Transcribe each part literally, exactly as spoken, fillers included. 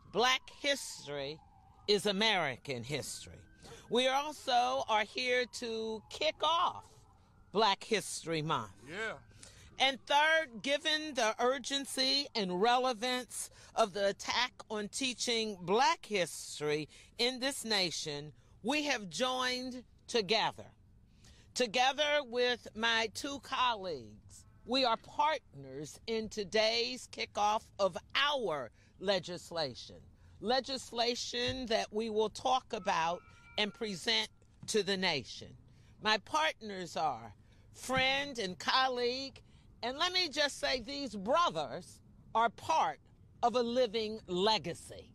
Black history is American history. We also are here to kick off Black History Month. Yeah. And third, given the urgency and relevance of the attack on teaching Black history in this nation, we have joined together. Together with my two colleagues, we are partners in today's kickoff of our legislation. Legislation that we will talk about and present to the nation. My partners are friend and colleague, and let me just say these brothers are part of a living legacy.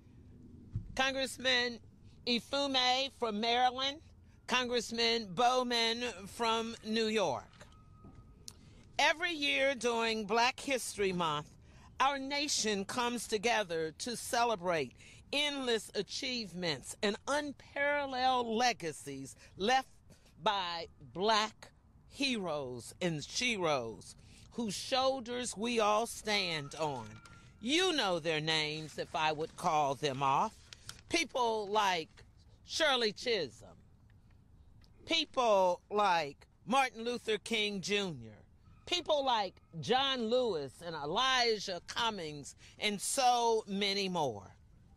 Congressman Ifume from Maryland, Congressman Bowman from New York. Every year during Black History Month, our nation comes together to celebrate endless achievements and unparalleled legacies left by Black heroes and sheroes whose shoulders we all stand on. You know their names if I would call them off. People like Shirley Chisholm. People like Martin Luther King Junior People like John Lewis and Elijah Cummings and so many more.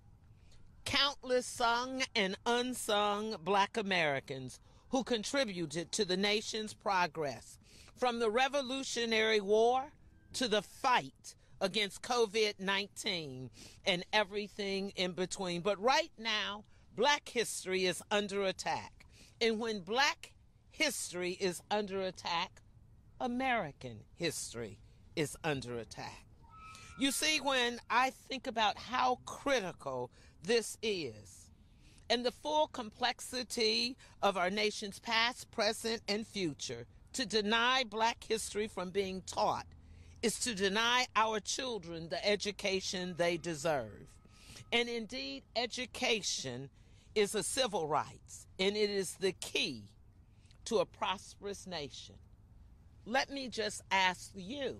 Countless sung and unsung Black Americans who contributed to the nation's progress, from the Revolutionary War to the fight against COVID nineteen and everything in between. But right now, Black history is under attack. And when Black history is under attack, American history is under attack. You see, when I think about how critical this is and the full complexity of our nation's past, present, and future, to deny Black history from being taught is to deny our children the education they deserve. And indeed, education is a civil rights, and it is the key to a prosperous nation. Let me just ask you,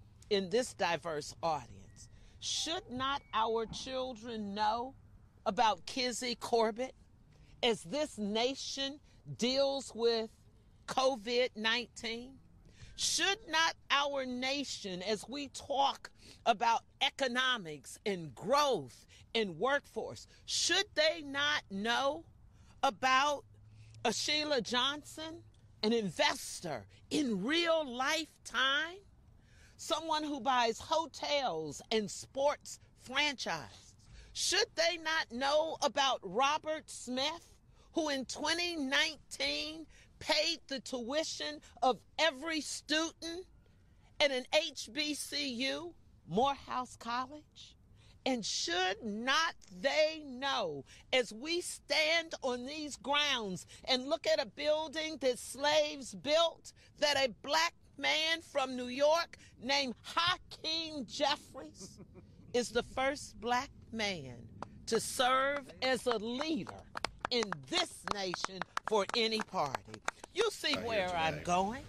in this diverse audience, should not our children know about Kizzy Corbett as this nation deals with COVID nineteen? Should not our nation, as we talk about economics and growth and workforce, should they not know about a Sheila Johnson, an investor in real lifetime, someone who buys hotels and sports franchises? Should they not know about Robert Smith, who in twenty nineteen paid the tuition of every student at an H B C U, Morehouse College? And should not they know, as we stand on these grounds and look at a building that slaves built, that a Black man from New York named Hakeem Jeffries is the first Black man to serve as a leader in this nation for any party? You see where I'm going?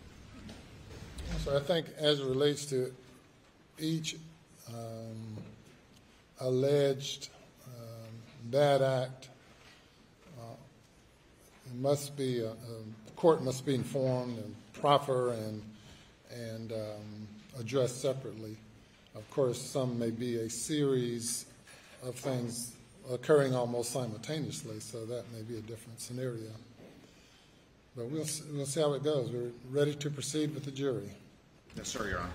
So I think as it relates to each um, alleged um, bad act, uh, it must be, a, a court must be informed and proffer and, and um, addressed separately. Of course, some may be a series of things occurring almost simultaneously, so that may be a different scenario. But we'll, we'll see how it goes. We're ready to proceed with the jury. Yes, sir, Your Honor.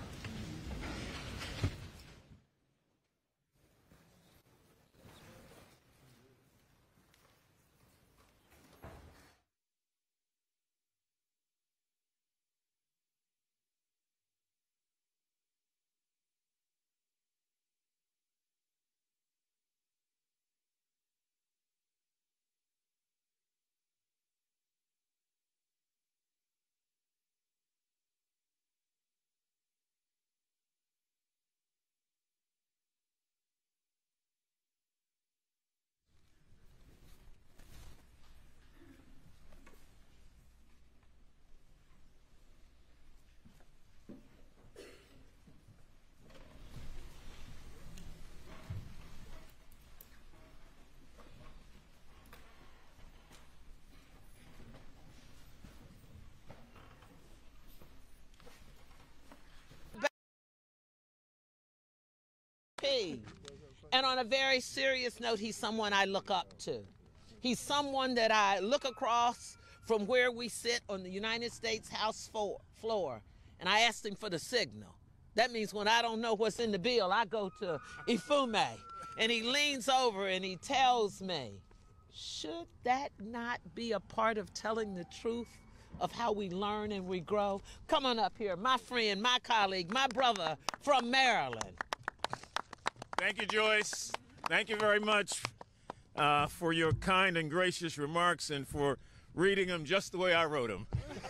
And on a very serious note, he's someone I look up to. He's someone that I look across from where we sit on the United States House floor, and I asked him for the signal. That means when I don't know what's in the bill, I go to Ifume, and he leans over and he tells me, should that not be a part of telling the truth of how we learn and we grow? Come on up here, my friend, my colleague, my brother from Maryland. Thank you, Joyce. Thank you very much uh, for your kind and gracious remarks and for reading them just the way I wrote them.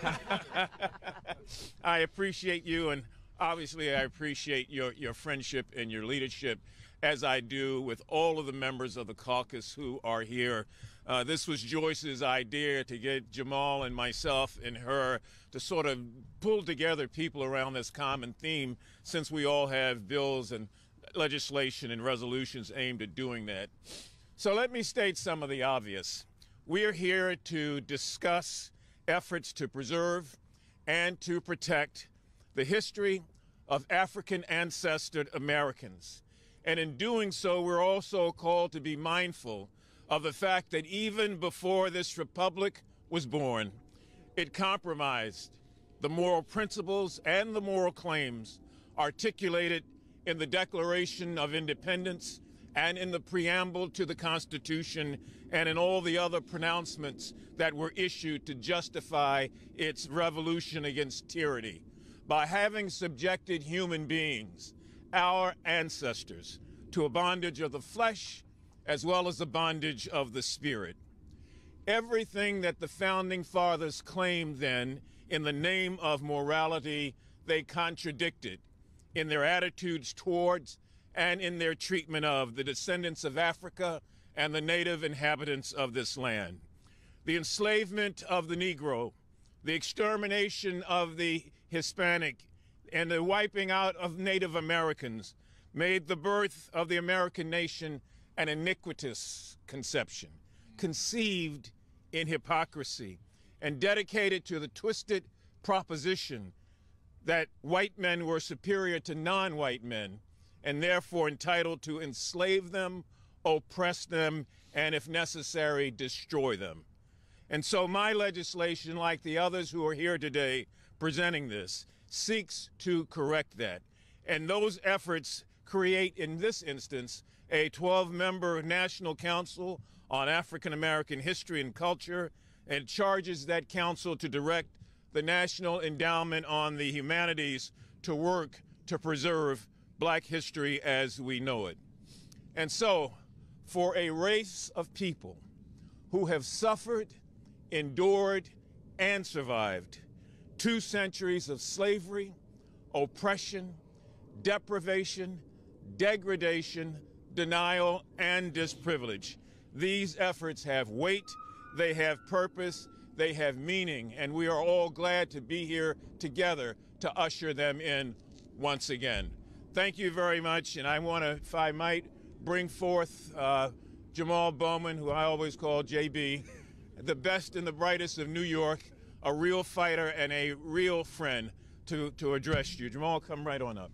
I appreciate you, and obviously I appreciate your, your friendship and your leadership, as I do with all of the members of the caucus who are here. Uh, this was Joyce's idea to get Jamal and myself and her to sort of pull together people around this common theme, since we all have bills and legislation and resolutions aimed at doing that. So let me state some of the obvious. We are here to discuss efforts to preserve and to protect the history of African ancestor Americans. And in doing so, we're also called to be mindful of the fact that even before this republic was born, it compromised the moral principles and the moral claims articulated in the Declaration of Independence and in the preamble to the Constitution and in all the other pronouncements that were issued to justify its revolution against tyranny. By having subjected human beings, our ancestors, to a bondage of the flesh as well as the bondage of the spirit. Everything that the Founding Fathers claimed then in the name of morality, they contradicted in their attitudes towards and in their treatment of the descendants of Africa and the native inhabitants of this land. The enslavement of the Negro, the extermination of the Hispanic, and the wiping out of Native Americans made the birth of the American nation an iniquitous conception, conceived in hypocrisy, and dedicated to the twisted proposition that white men were superior to non-white men, and therefore entitled to enslave them, oppress them, and if necessary, destroy them. And so my legislation, like the others who are here today presenting this, seeks to correct that. And those efforts create, in this instance, a twelve-member National Council on African American History and Culture, and charges that council to direct the National Endowment on the Humanities to work to preserve Black history as we know it. And so, for a race of people who have suffered, endured, and survived two centuries of slavery, oppression, deprivation, degradation, denial, and disprivilege, these efforts have weight, they have purpose, they have meaning, and we are all glad to be here together to usher them in once again. Thank you very much, and I want to, if I might, bring forth uh, Jamal Bowman, who I always call J B, the best and the brightest of New York, a real fighter and a real friend, to, to address you. Jamal, come right on up.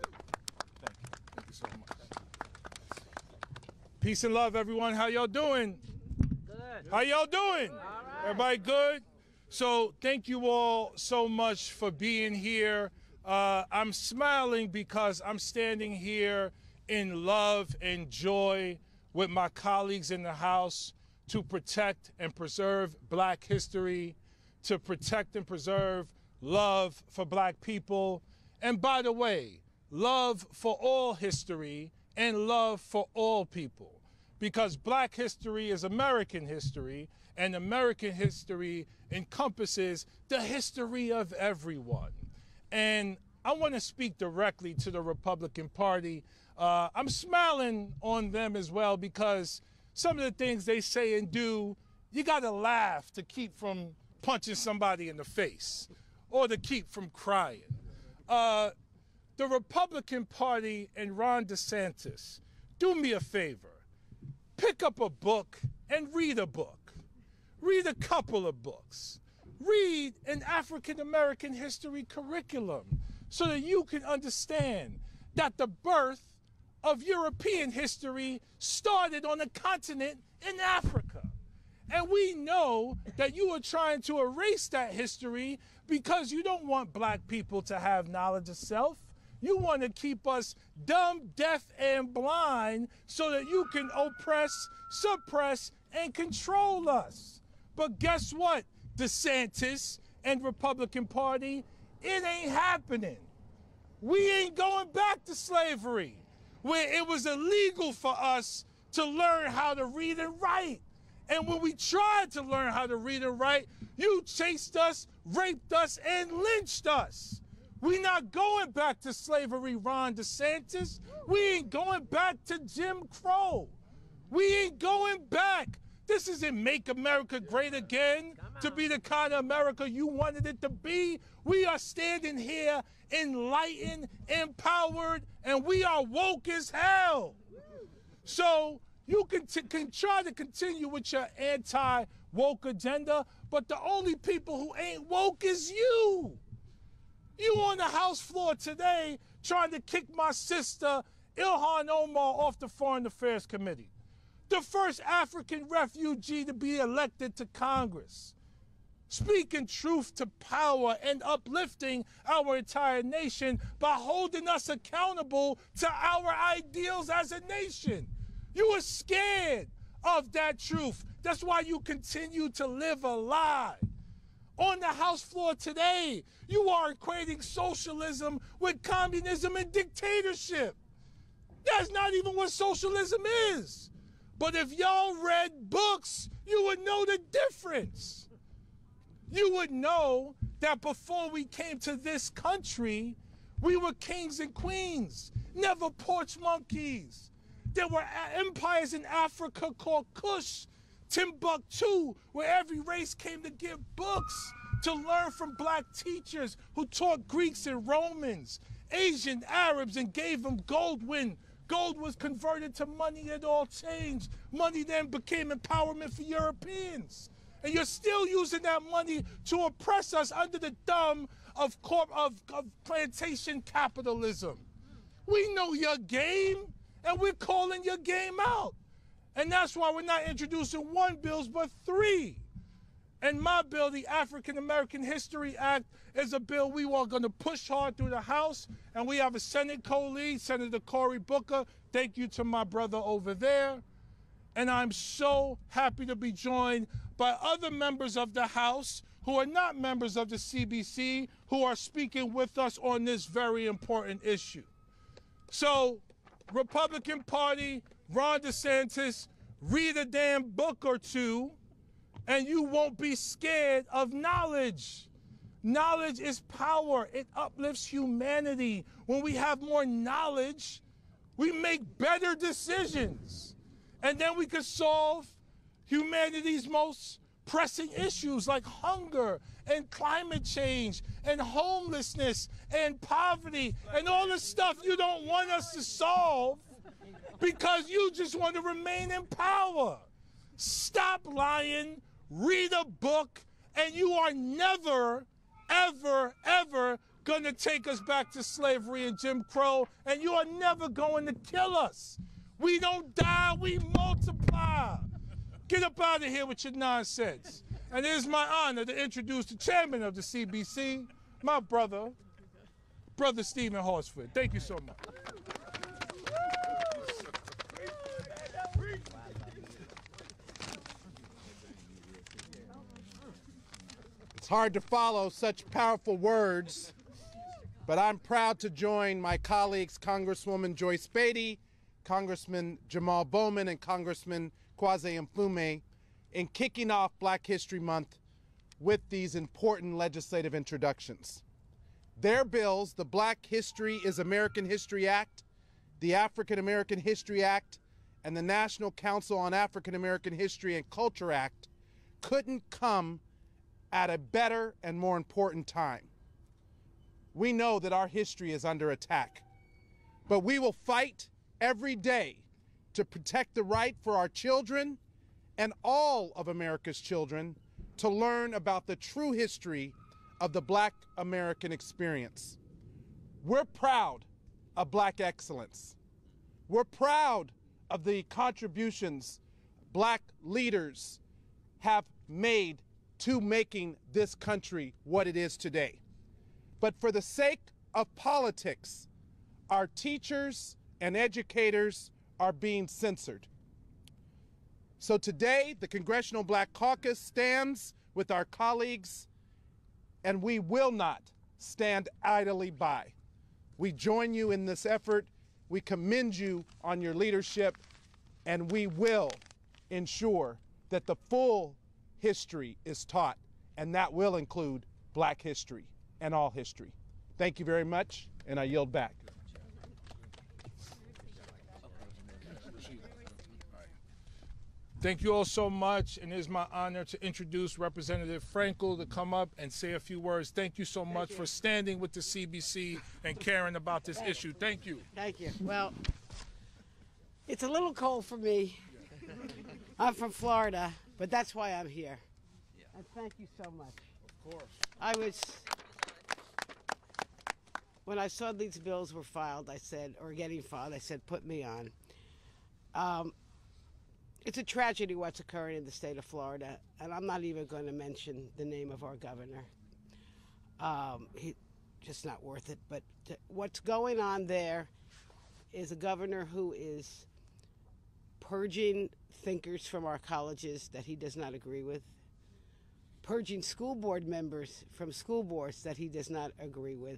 Thank you. Thank you so much. Peace and love, everyone. How y'all doing? Good. How y'all doing? All right. Everybody good? So thank you all so much for being here. Uh, I'm smiling because I'm standing here in love and joy with my colleagues in the House to protect and preserve Black history, to protect and preserve love for Black people, and by the way, love for all history and love for all people, because Black history is American history, and American history encompasses the history of everyone. And I want to speak directly to the Republican Party. Uh, I'm smiling on them as well, because some of the things they say and do, you got to laugh to keep from punching somebody in the face or to keep from crying. Uh, the Republican Party and Ron DeSantis, do me a favor. Pick up a book and read a book. Read a couple of books. Read an African American history curriculum so that you can understand that the birth of European history started on the continent in Africa. And we know that you are trying to erase that history because you don't want black people to have knowledge of self. You want to keep us dumb, deaf, and blind so that you can oppress, suppress, and control us. But guess what, DeSantis and Republican Party? It ain't happening. We ain't going back to slavery, where it was illegal for us to learn how to read and write. And when we tried to learn how to read and write, you chased us, raped us, and lynched us. We not going back to slavery, Ron DeSantis. We ain't going back to Jim Crow. We ain't going back. This isn't Make America Great Again to be the kind of America you wanted it to be. We are standing here enlightened, empowered, and we are woke as hell. So you can, t can try to continue with your anti-woke agenda, but the only people who ain't woke is you. You on the House floor today trying to kick my sister Ilhan Omar off the Foreign Affairs Committee, the first African refugee to be elected to Congress, speaking truth to power and uplifting our entire nation by holding us accountable to our ideals as a nation. You are scared of that truth. That's why you continue to live a lie. On the House floor today, you are equating socialism with communism and dictatorship. That's not even what socialism is. But if y'all read books, you would know the difference. You would know that before we came to this country, we were kings and queens, never porch monkeys. There were empires in Africa called Kush, Timbuktu, where every race came to give books to learn from black teachers who taught Greeks and Romans, Asian Arabs, and gave them gold when gold was converted to money. It all changed. Money then became empowerment for Europeans. And you're still using that money to oppress us under the thumb of, corp of, of plantation capitalism. We know your game, and we're calling your game out. And that's why we're not introducing one bill, but three. And my bill, the African American History Act, is a bill we are going to push hard through the House. And we have a Senate co-lead, Senator Cory Booker. Thank you to my brother over there. And I'm so happy to be joined by other members of the House who are not members of the C B C, who are speaking with us on this very important issue. So, Republican Party, Ron DeSantis, read a damn book or two, and you won't be scared of knowledge. Knowledge is power. It uplifts humanity. When we have more knowledge, we make better decisions. And then we can solve humanity's most pressing issues like hunger and climate change and homelessness and poverty and all the stuff you don't want us to solve because you just want to remain in power. Stop lying, read a book, and you are never, ever, ever going to take us back to slavery and Jim Crow, and you are never going to kill us. We don't die, we multiply. Get up out of here with your nonsense. And it is my honor to introduce the chairman of the C B C, my brother, Brother Stephen Horsford. Thank you so much. It's hard to follow such powerful words, but I'm proud to join my colleagues, Congresswoman Joyce Beatty, Congressman Jamal Bowman, and Congressman Kwasi Mfume, in kicking off Black History Month with these important legislative introductions. Their bills, the Black History is American History Act, the African American History Act, and the National Council on African American History and Culture Act, couldn't come at a better and more important time. We know that our history is under attack, but we will fight every day to protect the right for our children and all of America's children to learn about the true history of the Black American experience. We're proud of Black excellence. We're proud of the contributions black leaders have made to making this country what it is today. But for the sake of politics, our teachers and educators are being censored. So today, the Congressional Black Caucus stands with our colleagues, and we will not stand idly by. We join you in this effort. We commend you on your leadership, and we will ensure that the full history is taught, and that will include black history and all history. Thank you very much, and I yield back. Thank you all so much, and it is my honor to introduce Representative Frankel to come up and say a few words. Thank you so much for standing with the C B C and caring about this issue. Thank you. Thank you. Well, it's a little cold for me. I'm from Florida, but that's why I'm here. And thank you so much. Of course. I was, when I saw these bills were filed, I said, or getting filed, I said, put me on. Um, It's a tragedy what's occurring in the state of Florida, and I'm not even going to mention the name of our governor. Um, he just not worth it. But to, what's going on there is a governor who is purging thinkers from our colleges that he does not agree with, purging school board members from school boards that he does not agree with,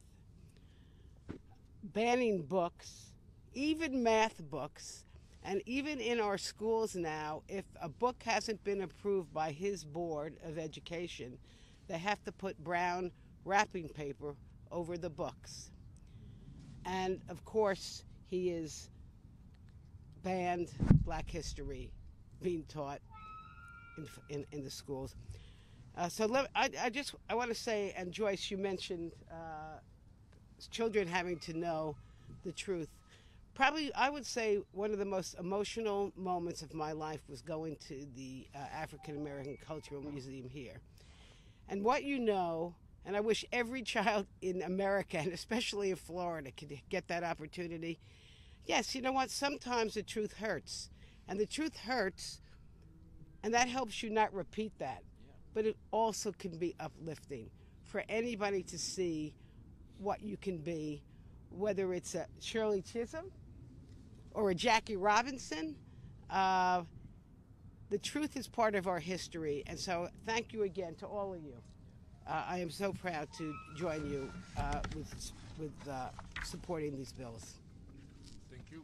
banning books, even math books. And even in our schools now, if a book hasn't been approved by his Board of Education, they have to put brown wrapping paper over the books. And of course, he is banned Black history being taught in, in, in the schools. Uh, so let, I, I just, I want to say, and Joyce, you mentioned uh, children having to know the truth. Probably, I would say one of the most emotional moments of my life was going to the uh, African American Cultural Museum here. And what you know, and I wish every child in America, and especially in Florida, could get that opportunity. Yes, you know what? Sometimes the truth hurts. And the truth hurts, and that helps you not repeat that. But it also can be uplifting for anybody to see what you can be, whether it's a Shirley Chisholm or a Jackie Robinson. Uh, the truth is part of our history, and so thank you again to all of you. Uh, I am so proud to join you uh, with, with uh, supporting these bills. Thank you.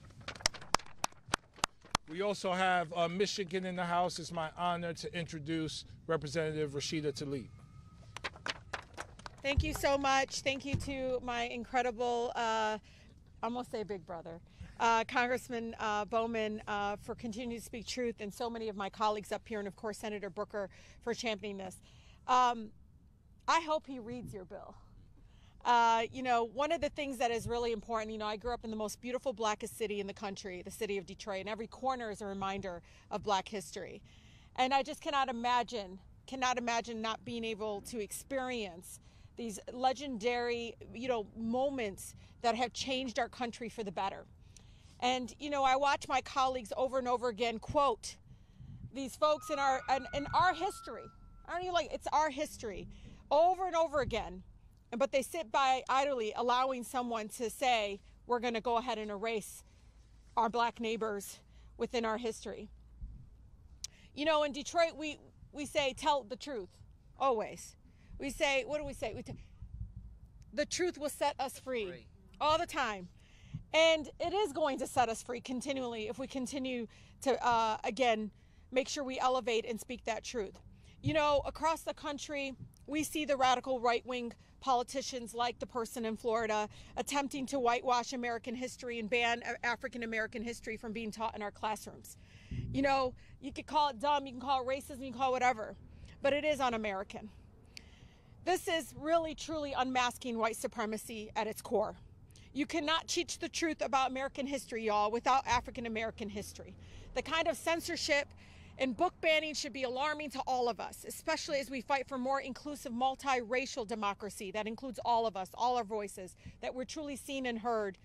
We also have uh, Michigan in the House. It's my honor to introduce Representative Rashida Tlaib. Thank you so much. Thank you to my incredible, uh, I almost say big brother, uh, Congressman uh, Bowman uh, for continuing to speak truth, and so many of my colleagues up here, and of course Senator Booker for championing this. Um, I hope he reads your bill. Uh, you know, one of the things that is really important, you know, I grew up in the most beautiful blackest city in the country, the city of Detroit, and every corner is a reminder of Black history. And I just cannot imagine, cannot imagine not being able to experience these legendary, you know, moments that have changed our country for the better. And, you know, I watch my colleagues over and over again quote these folks in our, in, in our history. I don't even like, it's our history, over and over again. But they sit by idly allowing someone to say, we're gonna go ahead and erase our Black neighbors within our history. You know, in Detroit, we, we say, tell the truth, always. We say, what do we say? We t the truth will set us free, free all the time. And it is going to set us free continually if we continue to, uh, again, make sure we elevate and speak that truth. You know, across the country, we see the radical right-wing politicians like the person in Florida attempting to whitewash American history and ban African American history from being taught in our classrooms. You know, you could call it dumb, you can call it racism, you can call it whatever, but it is un-American. This is really, truly unmasking white supremacy at its core. You cannot teach the truth about American history, y'all, without African American history. The kind of censorship and book banning should be alarming to all of us, especially as we fight for more inclusive, multiracial democracy that includes all of us, all our voices, that we're truly seen and heard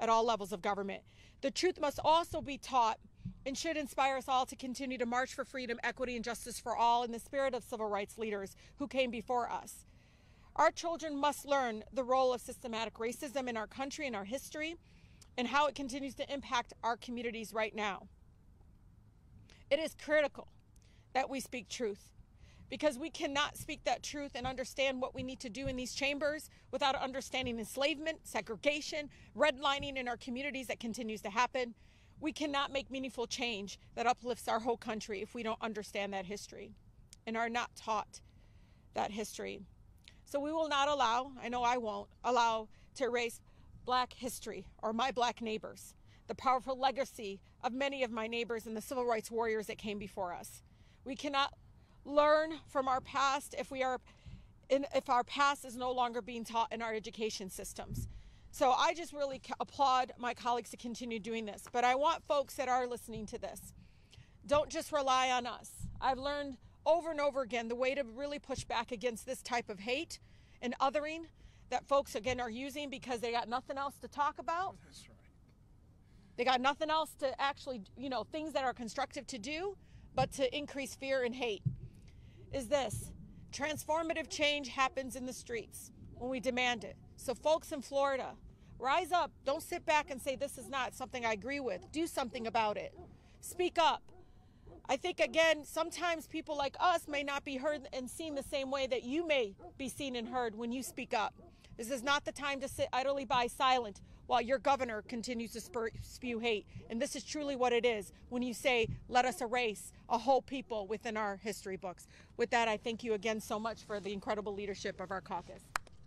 at all levels of government. The truth must also be taught and should inspire us all to continue to march for freedom, equity, and justice for all in the spirit of civil rights leaders who came before us. Our children must learn the role of systematic racism in our country and our history and how it continues to impact our communities right now. It is critical that we speak truth, because we cannot speak that truth and understand what we need to do in these chambers without understanding enslavement, segregation, redlining in our communities that continues to happen. We cannot make meaningful change that uplifts our whole country if we don't understand that history and are not taught that history. So we will not allow, I know I won't, allow to erase Black history or my Black neighbors, the powerful legacy of many of my neighbors and the civil rights warriors that came before us. We cannot learn from our past if we are in, if our past is no longer being taught in our education systems. So I just really applaud my colleagues to continue doing this. But I want folks that are listening to this, don't just rely on us. I've learned over and over again the way to really push back against this type of hate and othering that folks, again, are using because they got nothing else to talk about. That's right. They got nothing else to actually, you know, things that are constructive to do, but to increase fear and hate. Is this. Transformative change happens in the streets when we demand it. So folks in Florida, rise up. Don't sit back and say this is not something I agree with. Do something about it. Speak up. I think, again, sometimes people like us may not be heard and seen the same way that you may be seen and heard when you speak up. This is not the time to sit idly by silent while your governor continues to spur, spew hate. And this is truly what it is when you say, let us erase a whole people within our history books. With that, I thank you again so much for the incredible leadership of our caucus.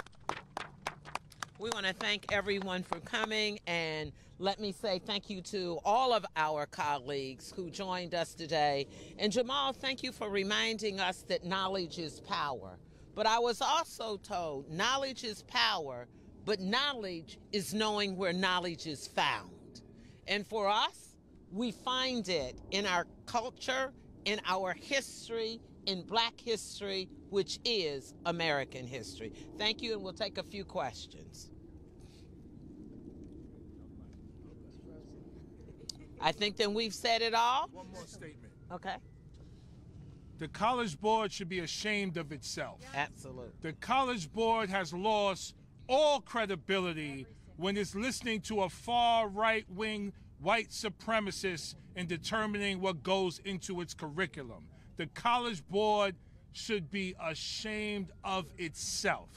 We want to thank everyone for coming, and let me say thank you to all of our colleagues who joined us today. And Jamal, thank you for reminding us that knowledge is power. But I was also told knowledge is power, but knowledge is knowing where knowledge is found. And for us, we find it in our culture, in our history, in Black history, which is American history. Thank you, and we'll take a few questions. I think then we've said it all. One more statement. Okay. The College Board should be ashamed of itself. Absolutely. The College Board has lost all credibility when it's listening to a far right-wing white supremacist in determining what goes into its curriculum. The College Board should be ashamed of itself.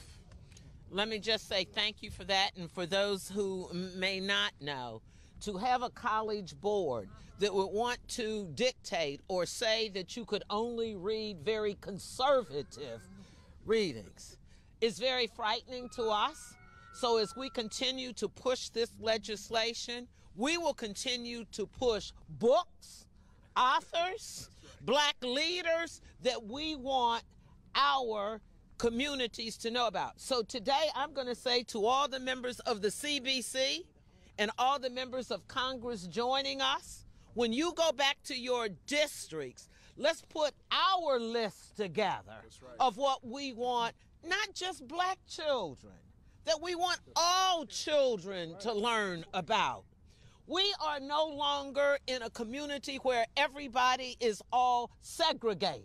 Let me just say thank you for that, and for those who may not know, to have a college board that would want to dictate or say that you could only read very conservative readings is very frightening to us. So as we continue to push this legislation, we will continue to push books, authors, Black leaders that we want our communities to know about. So today I'm going to say to all the members of the C B C and all the members of Congress joining us, when you go back to your districts, let's put our list together right. of what we want, not just Black children, that we want all children right. to learn about. We are no longer in a community where everybody is all segregated.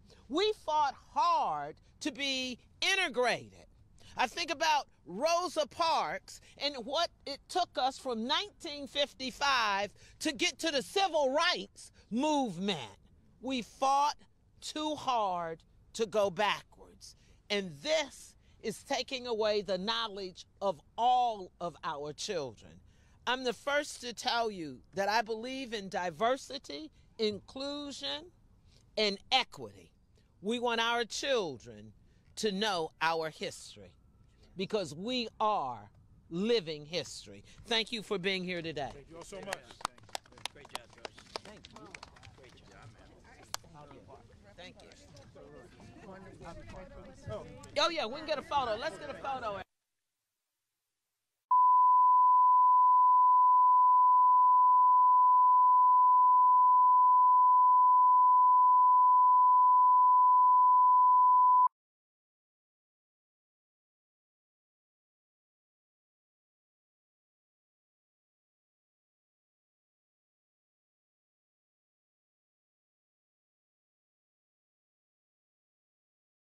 We fought hard to be integrated. I think about Rosa Parks and what it took us from nineteen fifty-five to get to the civil rights movement. We fought too hard to go backwards. And this is taking away the knowledge of all of our children. I'm the first to tell you that I believe in diversity, inclusion, and equity. We want our children to know our history because we are living history. Thank you for being here today. Thank you all so much. Great job, George. Thank you. Great job, man. Thank you. Oh, yeah, we can get a photo. Let's get a photo,